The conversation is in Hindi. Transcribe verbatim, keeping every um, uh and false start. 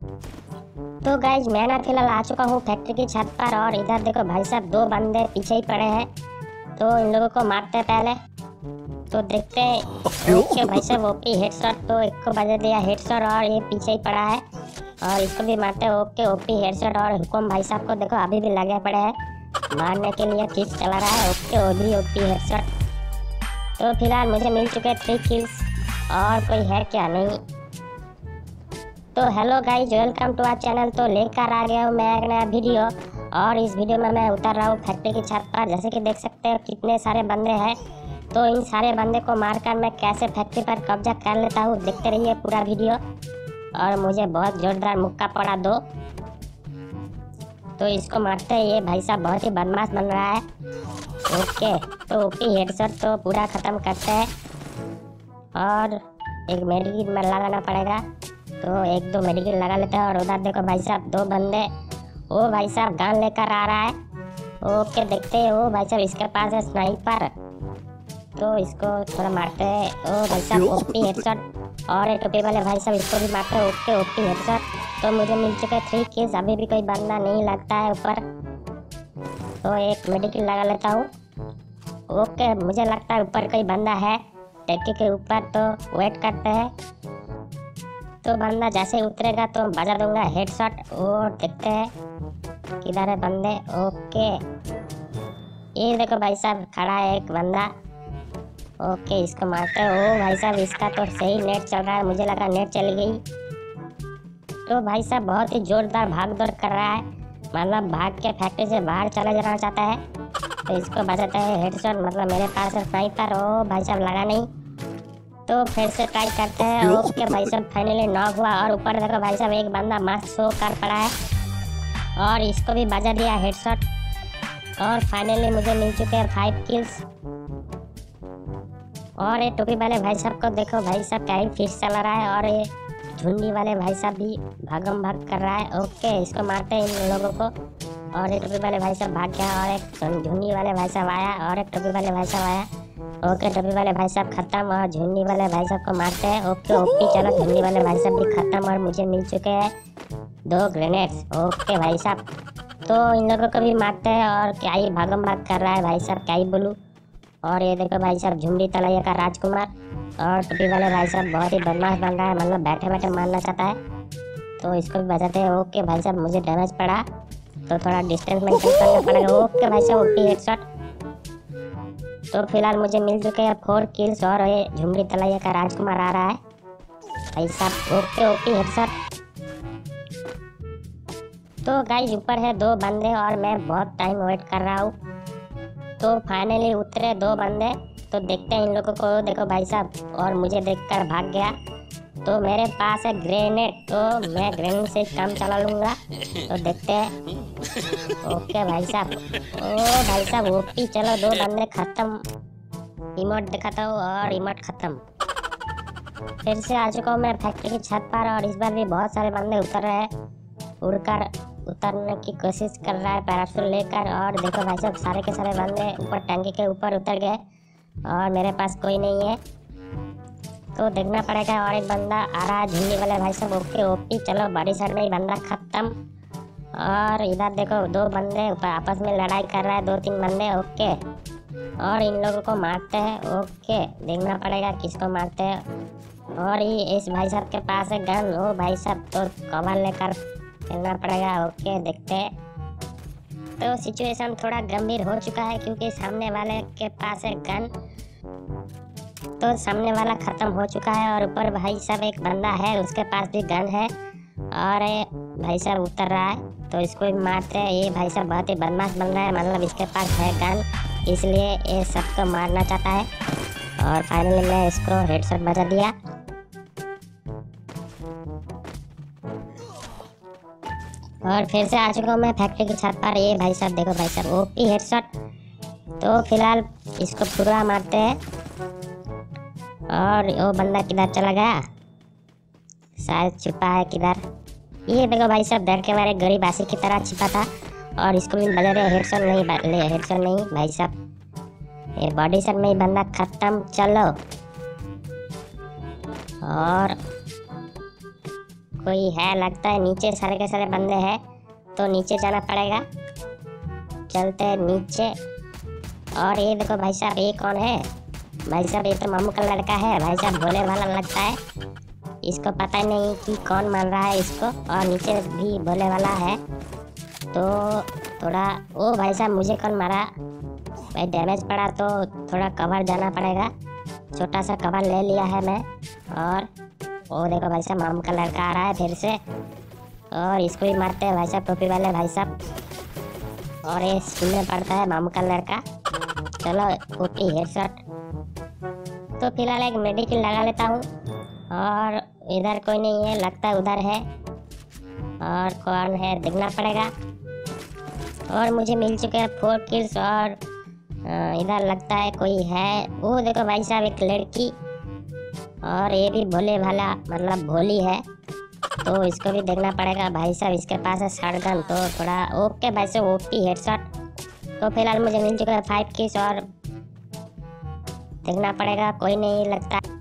तो गाइज मैं ना फिलहाल आ चुका हूँ फैक्ट्री की छत पर, और इधर देखो भाई साहब दो बंदे पीछे ही पड़े हैं। तो इन लोगों को मारते हैं पहले, तो देखते हैं। ओके भाई साहब ओपी हेडशॉट, तो एक को बजा दिया हेडशॉट और ये पीछे ही पड़ा है, और इसको भी मारते हैं। ओके ओपी हेडशॉट, और हुकुम भाई साहब को देखो अभी भी लगे पड़े हैं मारने के लिए, किक चला रहा है। ओके वो भी ओपी हेडशॉट। तो फिलहाल मुझे मिल चुके थ्री किल्स, और कोई है क्या? नहीं। तो hello guys, welcome to our channel. तो लेकर आ गया हूँ मैं एक नया वीडियो, और इस वीडियो में मैं उतर रहा हूँ फैक्ट्री की छत पर। जैसे कि देख सकते हो कितने सारे बंदे हैं। तो इन सारे बंदे को मारकर मैं कैसे फैक्ट्री पर कब्जा कर लेता हूँ, देखते रहिए पूरा वीडियो। और मुझे बहुत जोरदार मुक्का पड़ा दो, तो इसको मारते हैं। ये भाई साहब बहुत ही बदमाश बन रहा है। ओके तो ओपी हेडशॉट तो पूरा ख़त्म करते हैं, और एक मेडिकेट में लगाना पड़ेगा, तो एक दो मेडिकेट लगा लेते हैं। और उधर देखो भाई साहब दो बंदे, ओ भाई साहब गन लेकर आ रहा है। ओके देखते हैं, ओ भाई साहब इसके पास है स्नाइपर, तो इसको थोड़ा मारते हैं। ओ भाई साहब ओपी हेडशॉट, और एक टोपी वाले भाई साहब इसको भी मारते हैं। ओके ओपी हेडशॉट, तो मुझे मिल चुके थ्री किल्स। अभी भी कोई बंदा नहीं लगता है ऊपर, तो एक मेडिकेट लगा लेता हूँ। ओके मुझे लगता है ऊपर कोई बंदा है टैक्की के ऊपर, तो वेट करते हैं। तो बंदा जैसे उतरेगा तो बजा दूंगा हेडशॉट। और देखते हैं किधर है बंदे। ओके ये देखो भाई साहब खड़ा है एक बंदा। ओके इसको मारते हैं। ओ भाई साहब इसका तो सही नेट चल रहा है, मुझे लगा नेट चली गई। तो भाई साहब बहुत ही जोरदार भाग दौड़ कर रहा है, मतलब भाग के फैक्ट्री से बाहर चला जाना चाहता है, तो इसको बजाते हैं हेडशॉट। मतलब मेरे पास है स्नाइपर। ओ भाई साहब लगा नहीं, तो फिर से ट्राई करते हैं। ओके भाई साहब फाइनली नॉक हुआ, और ऊपर देखो भाई साहब एक बंदा मास्क शो कर पड़ा है, और इसको भी बजा दिया हेडशॉट। और फाइनली मुझे मिल चुके हैं फाइव किल्स। और ये टोपी वाले भाई साहब को देखो भाई साहब क्या ही फिश चला रहा है, और ये झुंडी वाले भाई साहब भी भागम भाग कर रहा है। ओके इसको मारते हैं इन लोगों को, और एक टोपी वाले भाई साहब भाग गया, और एक झुंडी वाले भाई साहब आया, और एक टोपी वाले भाई साहब आया। ओके टोपी वाले भाई साहब खत्म, और झुंडी वाले भाई साहब को मारते हैं। ओके ओपी चलो झुंडी वाले भाई साहब भी खत्म, और मुझे मिल चुके हैं दो ग्रेनेड्स। ओके भाई साहब तो इन लोगों को भी मारते हैं, और क्या ही भागम भाग कर रहा है भाई साहब, क्या ही बोलूँ। और ये देखो भाई साहब झुंडी तलैया का राजकुमार, और टोपी वाले भाई साहब बहुत ही बदमाश बन रहा है, मतलब बैठे बैठे मारना चाहता है, तो इसको भी बजाते हैं। ओके भाई साहब मुझे डैमेज पड़ा, तो थोड़ा डिस्टेंस मेंटेन करना पड़ेगा। ओके भाई साहब ओपी हेडशॉट। तो फिलहाल मुझे मिल चुके हैं फोर किल्स, और ये झुमरी तलैया का राजकुमार आ रहा है भाई साहब। Okay OP headshot. तो गाइस ऊपर है दो बंदे, और मैं बहुत टाइम वेट कर रहा हूँ, तो फाइनली उतरे दो बंदे। तो देखते हैं इन लोगों को। देखो भाई साहब, और मुझे देखकर भाग गया। तो मेरे पास है ग्रेनेड, तो मैं ग्रेनेड से काम चला लूँगा, तो देखते हैं। ओके भाई साहब, ओ भाई साहब ओपी चलो दो बंदे खत्म। इमोट दिखाता हूँ, और इमोट खत्म। फिर से आ चुका हूँ मैं फैक्ट्री की छत पर, और इस बार भी बहुत सारे बंदे उतर रहे हैं, उड़कर उतरने की कोशिश कर रहा है पैराशूट लेकर। और देखो भाई साहब सारे के सारे बंदे ऊपर टंकी के ऊपर उतर गए, और मेरे पास कोई नहीं है, तो देखना पड़ेगा। और एक बंदा आ रहा है झुंडी वाले भाई साहब। ओके ओपी चलो बड़ी साइड में ही बंदा खत्म। और इधर देखो दो बंदे आपस में लड़ाई कर रहा है, दो तीन बंदे। ओके और इन लोगों को मारते हैं। ओके देखना पड़ेगा किसको मारते हैं। और ये इस भाई साहब के पास है गन। ओ भाई साहब तो कवर लेकर खेलना पड़ेगा। ओके देखते हैं। तो सिचुएशन थोड़ा गंभीर हो चुका है, क्योंकि सामने वाले के पास है गन, तो सामने वाला खत्म हो चुका है। और ऊपर भाई साहब एक बंदा है, उसके पास भी गन है, और भाई साहब उतर रहा है, तो इसको भी मारते हैं। ये भाई साहब बहुत ही बदमाश बन रहा है, मतलब इसके पास है गन, इसलिए ये सबको मारना चाहता है। और फाइनली मैं इसको हेडशॉट बजा दिया। और फिर से आ चुका हूँ मैं फैक्ट्री की छत पर। ये भाई साहब देखो भाई साहब ओपी हेडशॉट। तो फिलहाल इसको पूरा मारते हैं। और वो बंदा किधर चला गया, शायद छुपा है किधर। ये देखो भाई साहब डर के मारे गरीब आशी की तरह छिपा था, और इसको भी बजा रहे। हेडशॉट नहीं ले हेडशॉट नहीं भाई साहब, ये बॉडी शॉट में ही बंदा खत्म। चलो और कोई है लगता है, नीचे सारे के सारे बंदे हैं, तो नीचे जाना पड़ेगा। चलते हैं नीचे। और ये देखो भाई साहब, ये कौन है भाई साहब? ये तो मामू का लड़का है भाई साहब, भोले वाला लगता है। इसको पता नहीं कि कौन मार रहा है इसको। और नीचे भी भोले वाला है, तो थोड़ा ओ भाई साहब मुझे कौन मारा भाई? डैमेज पड़ा तो थोड़ा कवर जाना पड़ेगा। छोटा सा कवर ले लिया है मैं। और वो देखो भाई साहब, मामू का लड़का आ रहा है फिर से, और इसको भी मारते हैं भाई साहब, टोपी वाले भाई साहब। और ये स्कूल में पढ़ता है मामू का लड़का। चलो ओपी हेडशॉट। तो फिलहाल एक मेडिकिल लगा लेता हूँ। और इधर कोई नहीं है, लगता है उधर है। और कौन है देखना पड़ेगा। और मुझे मिल चुके हैं फोर किल्स। और इधर लगता है कोई है। वो देखो भाई साहब, एक लड़की। और ये भी भोले वाला मतलब भोली है, तो इसको भी देखना पड़ेगा भाई साहब। इसके पास है शॉटगन, तो थोड़ा ओके भाई साहब, ओपी हेडशॉट। तो फिलहाल मुझे मिल चुका है फाइव किल्स। और देखना पड़ेगा, कोई नहीं लगता।